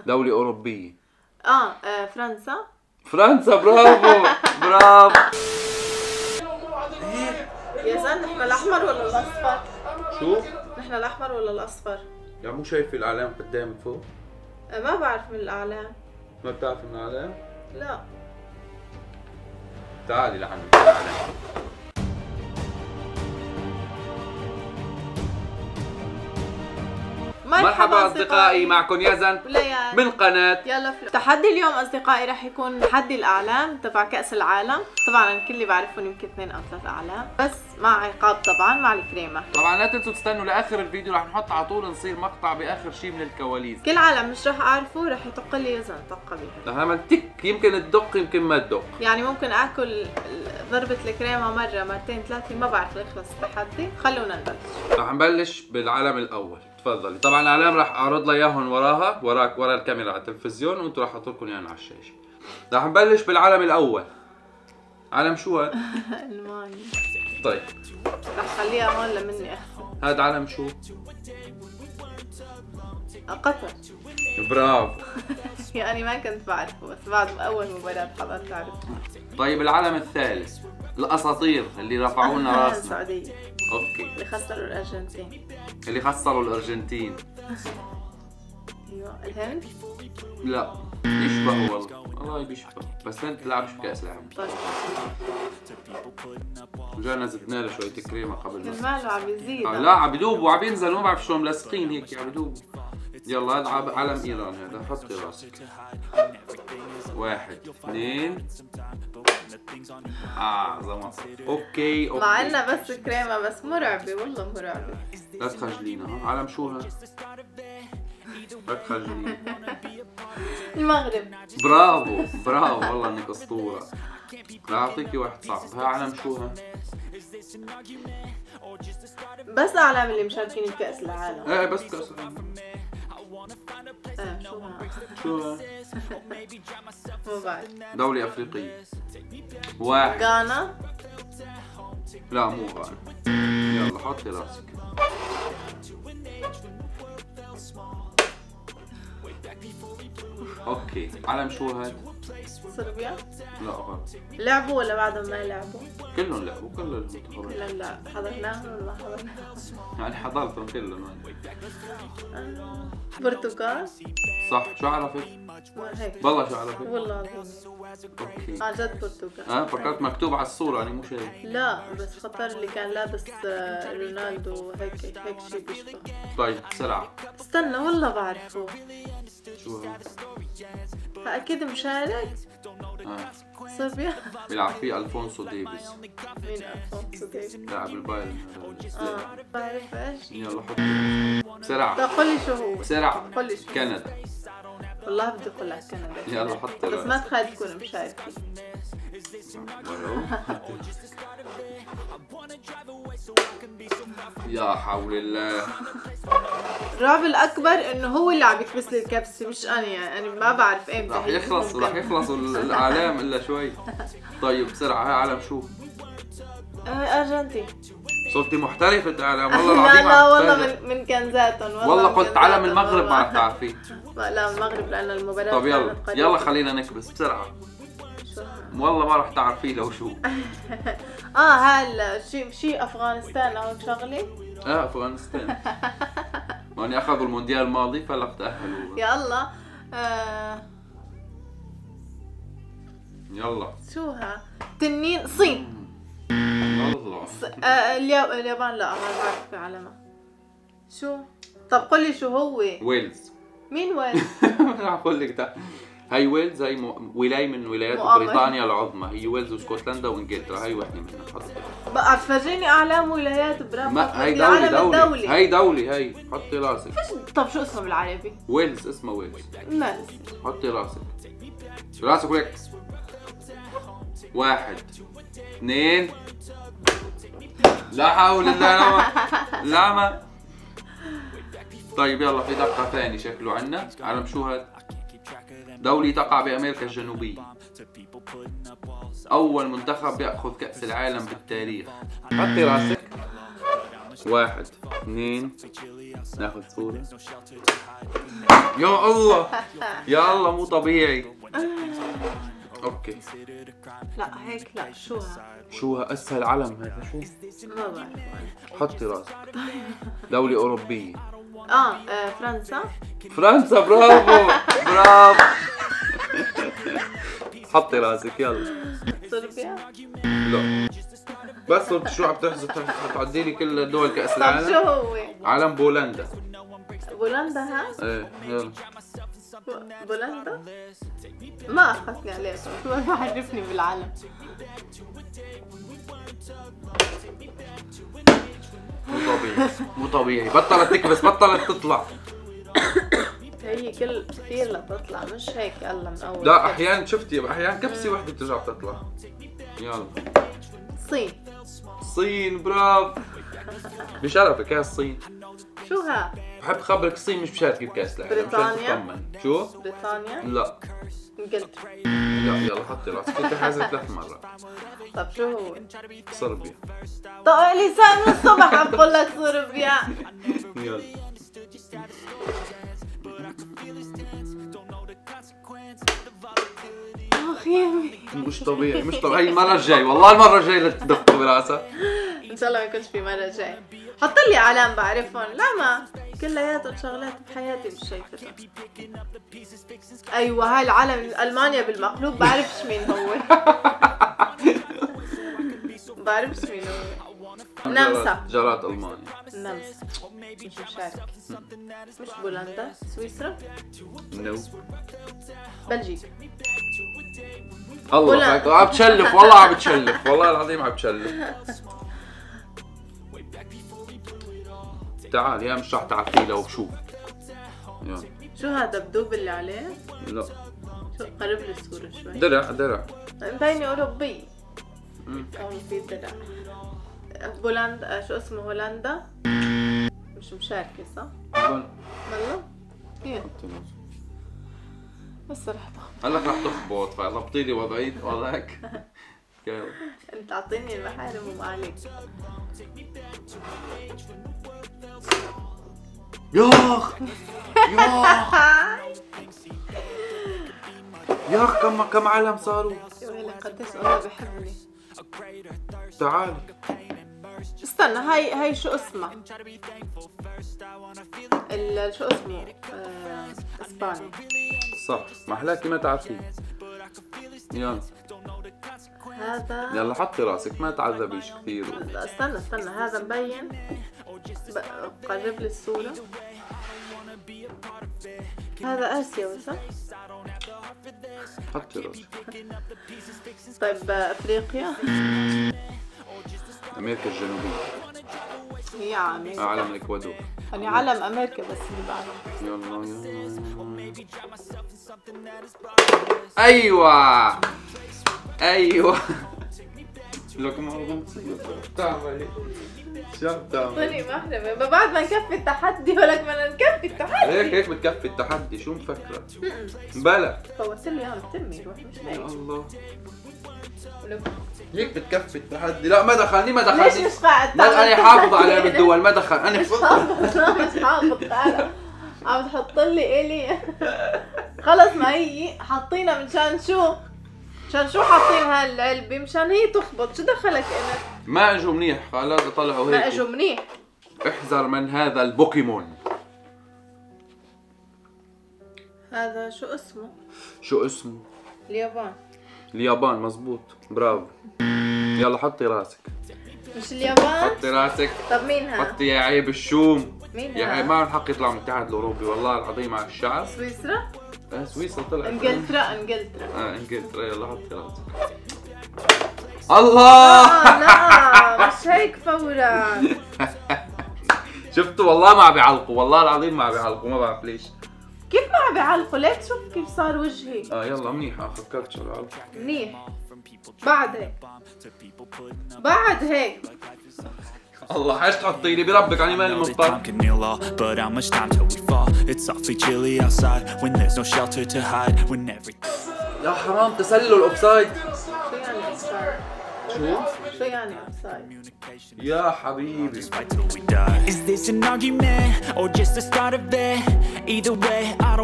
دولة أوروبية. فرنسا. فرنسا، برافو برافو. يا زلمة نحن الأحمر ولا الأصفر؟ شو؟ نحن الأحمر ولا الأصفر؟ يا مو شايفة الأعلام قدامك فوق؟ ما بعرف من الأعلام. ما بتعرفي من الأعلام؟ لا. تعالي لعندي الأعلام. مرحبا أصدقائي، معكم يزن وليان من قناة يلا فلو. تحدي اليوم أصدقائي رح يكون تحدي الأعلام تبع كأس العالم. طبعا أنا كل اللي بعرفهم يمكن 2 أو 3 أعلام، بس مع عقاب طبعا مع الكريمة. طبعا لا تنسوا تستنوا لآخر الفيديو، رح نحط على طول نصير مقطع بآخر شيء من الكواليس. كل عالم مش رح أعرفه رح يطق لي يزن طقة بيها. نعمل تك، يمكن تدق يمكن ما تدق. يعني ممكن آكل ضربة الكريمة مرة مرتين 3، ما بعرف يخلص التحدي. خلونا نبلش. رح نبلش بالعالم الأول. تفضلي. طبعا الاعلام راح اعرض لها اياهم وراها، وراك ورا الكاميرا على التلفزيون، وانتم راح احط لكم اياهم على الشاشه. راح نبلش بالعالم الاول. عالم شو هذا؟ المانيا. طيب رح خليها هون لمني اخسر. هذا عالم شو؟ قطر. برافو. يعني ما كنت بعرفه، بس بعد اول مباراة حضرت عرفته. طيب العالم الثالث، الاساطير اللي رفعوا لنا راسنا. السعودية. اوكي. اللي خسروا الارجنتين. اللي خسروا الارجنتين. ايوه الهند؟ لا بيشبهوا والله بيشبهوا، بس انت تلعبش بكاس العالم. طيب رجعنا زدنا له شوية كريمة قبل ما ماله عم يزيد. لا عم يدوبوا وعم ينزلوا، ما بعرف شلون ملصقين هيك عم يدوبوا. يلا هذا علم ايران، هذا حطي راسك. 1 2 زمط. اوكي مع انها بس كريمة بس مرعبة والله مرعبة. لا تخجلينا. ها علم شو هذا؟ لا تخجلينا. المغرب. برافو برافو والله انك اسطورة. لا اعطيكي واحد صعب. ها علم شو ها؟ بس اعلام اللي مشاركين بكأس العالم. ايه بس كأس العالم. شو ها؟ شو ها؟ مو بعرف. دولة افريقية. 1 غانا. لا مو غانا. يلا حطي راسك. اوكي علم شو هاد؟ صربيا. لا غلط. لعبوا ولا بعدهم ما لعبوا؟ كلهم لعبوا، كل المنتخبات. كلهم لا حضرناهم ولا ما حضرناهم؟ يعني حضرتهم كلهم. برتقال. صح. شو عرفت؟ هيك والله شو عرفت؟ والله العظيم. اوكي. عن جد برتقال. فكرت مكتوب على الصورة يعني مو شايف. لا بس خطر اللي كان لابس رونالدو هيك شيء بيشبه. طيب بسرعة. استنى والله بعرفه. شو هذا؟ اكيد مشارك. صربيا. بيلعب فيه الفونسو ديفيز. مين الفونسو ديفيز؟ لاعب البايرن. بعرف ايش. يلا حط بسرعة. طيب قل لي شو هو. بسرعة. قل لي شو. كندا. والله بدي اقول لك كندا. يلا حط بس ما تخيل تكون مشارك. يا حول الله. الرعب الاكبر انه هو اللي عم يكبس لي الكبسه مش انا، يعني انا ما بعرف امتى راح يخلصوا الاعلام الا شوي. طيب بسرعة. هاي علم شو؟ ارجنتين. صرتي محترفة اعلام والله لا العظيم. لا والله من كنزاتهم والله قلت علم المغرب ما رح تعرفيه. لا المغرب لان المباراة. طب يلا خلينا نكبس بسرعة. والله ما رح تعرفيه لو شو. شيء افغانستان او شغله. افغانستان. يعني اخذوا المونديال الماضي فلا تأهلوا. يلا يلا شو ها؟ تنين. صين. الله. اليابان. لا ما بعرف علمها. شو؟ طب قل لي شو هو. ويلز. مين ويلز؟ راح اقول لك ده. هي ويلز، هي ولاية من ولايات بريطانيا العظمى. هي ويلز واسكتلندا وانجلترا، هي وحده منها. حطي بقى فرجيني اعلام ولايات. برافو. هي دولة. هي حطي راسك. طب شو اسمه بالعربي؟ ويلز. اسمها ويلز. ما حطي راسك ويك. 1 2 لا حول الله. لا. طيب يلا في دقة ثانية شكله عنا. علم شو هاد؟ دولة تقع بأمريكا الجنوبية. أول منتخب يأخذ كأس العالم بالتاريخ. حطي راسك. 1 2 ناخذ صورة. يا الله يا الله مو طبيعي. اوكي لا هيك لا، شو اسهل علم هذا؟ شو ما بعرف. حطي راسك. دولة أوروبية. فرنسا. فرنسا، برافو برافو. حطي راسك يلا. صربيا. لا بس صرت شو عم تحزي تعدي لي كل دول كأس طب العالم. شو هو؟ علم بولندا. بولندا ها؟ ايه يلا. بولندا؟ ما اخذتني عليه، شو ما عرفني بالعالم. مو طبيعي مو طبيعي. بطلت تكبس، بطلت تطلع. هي كثير لتطلع، مش هيك يلا من اول. لا احيانا شفتي احيانا كبسه وحده بترجع بتطلع. يلا. الصين. الصين، برافو. بشرفك يا الصين. شو ها؟ بحب خبرك الصين مش مشاركة بكأس العالم. بريطانيا. شو؟ بريطانيا. لا انجلترا. لا يلا حطي راسك، كنت حازة 3 مرات. طب شو هو؟ صربيا. طب لي ساعة من الصبح عم بقول لك صربيا. يلا. اخ يمي. مش طبيعي مش طبيعي. هي المرة الجاي والله المرة الجاي لتدق براسها. ان شاء الله ما يكونش في مرة جاي. حط لي اعلام بعرفهم. لا ما كلياتهم شغلات بحياتي مش شايفتها. ايوه هاي العلم المانيا بالمقلوب، بعرفش مين هو. بعرفش مين هو. نمسا. جارات المانيا. نمسا مش مشارك. مش بولندا. سويسرا. نو. بلجيكا. الله عم بتشلف والله عم بتشلف والله العظيم عم بتشلف. تعال يا مش رح تعرفيه لو بشوف. يلا. شو هذا بدوب اللي عليه؟ لا شو قرب لي الصورة شوي. درع. مبيني أوروبي. هون في درع. بولندا شو اسمه؟ هولندا. مش مشاركة صح؟ والله؟ كيف؟ بس رح تخبط. هلك رح تخبط فضبطي لي وضعك. يلا. انت اعطيني المحارم وما عليك. ياخ ياخ كم علم صاروا. يا ويلي قديش الله بحبني. تعال استنى هاي شو اسمها؟ شو اسمه؟ اسباني. صح. ما احلاكي ما تعرفيه. يلا هذا يلا حطي راسك ما تعذبيش كثير. استنى هذا مبين. قرب لي الصورة. هذا آسيوي صح؟ حطي راسك. طيب أفريقيا. أمريكا الجنوبية. هي عامل علم الإكوادور. يعني علم أمريكا بس اللي بعرف. يلا أيوة لك ما تعملي شو بتعملي؟ طني محرمة بعد ما نكفي التحدي ولك بدنا نكفي التحدي. هيك بتكفي التحدي. شو مفكرة؟ بلا فوت لي اياها بترمي روح مش يا هيك. الله هيك بتكفي التحدي. لا ما دخلني ليش مش قاعد تعمل؟ انا حافظ على بالدول ما دخل. انا مش حافظ تعال عم تحط لي الي. خلص ما هي حاطينها مشان شو حاطين هالعلبة مشان هي تخبط. شو دخلك انا؟ ما اجوا منيح خلاص طلعوا هيك. ما اجوا منيح. احذر من هذا البوكيمون. هذا شو اسمه؟ اليابان مزبوط برافو. يلا حطي راسك. مش اليابان؟ حطي راسك. طب مين ها؟ حطي يا عيب الشوم. مين يا ها؟ عيب ما له حق يطلع من الاتحاد الاوروبي والله العظيم على الشعب. سويسرا؟ سويسرا طلعت. انجلترا. انجلترا. يلا حطي راسك. الله لا مش هيك فورا. شفتوا والله ما بيعلقوا والله العظيم ما بيعلقوا. ما بعرف ليش. كيف ما بيعلقوا؟ ليك شوف كيف صار وجهي. يلا منيح. فكرت شو بيعلقوا. منيح. بعد هيك الله حاج تحطي لي بربك أنا ماني مضطر. But how much time till we fall? It's awfully chilly outside when there's no shelter to hide when everything. يا حرام تسلل الاوفسايد. شو يعني اوفسايد؟ شو يعني outside؟ يا حبيبي. Fight till we die. Is this an argument or just the start of it? Either way, I don't